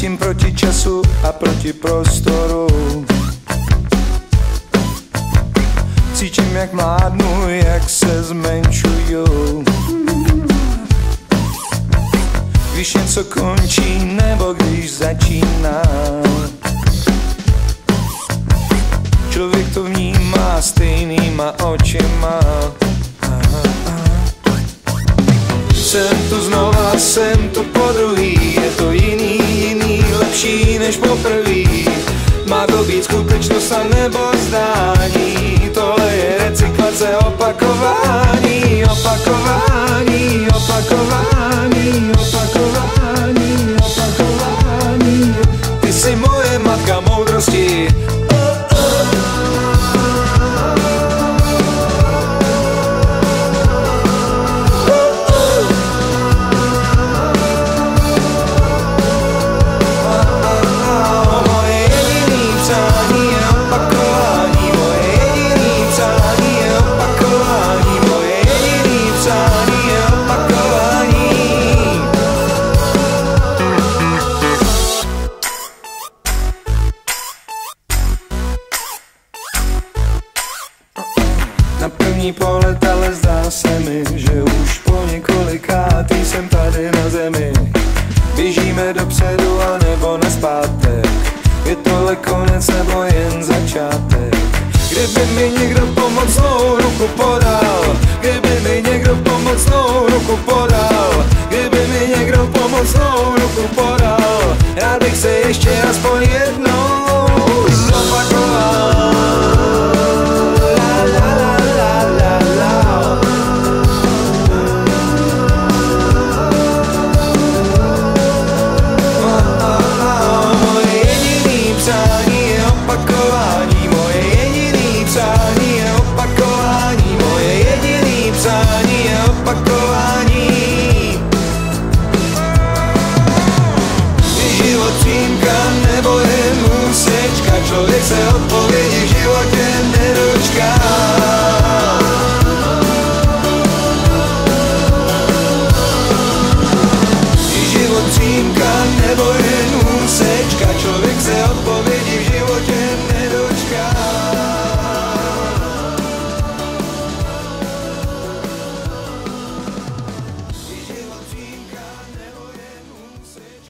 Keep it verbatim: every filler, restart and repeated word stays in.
Kráčím proti času a proti prostoru. Cítím, jak mládnu, jak se zmenšuju. Když něco končí, nebo když začíná, člověk to vnímá stejnýma očima. Jsem tu znova, jsem tu podruhý, je to jiný, jiný, lepší než poprvý. Má to být skutečnost a nebo zdání, tohle je recyklace, opakování, opakování, opakování, opakování, opakování. Ty jsi moje matka moudrosti. Na první pohled ale zdá se mi, že už po několikátý jsem tady na zemi. Běžíme dopředu a nebo nazpátek, je tohle konec nebo jen začátek. Kdyby mi někdo pomocnou ruku podal, kdyby mi někdo pomocnou ruku podal, kdyby mi někdo pomocnou ruku podal, rád bych se ještě aspoň jednou zopakoval. Člověk se odpovědi v životě nedostává.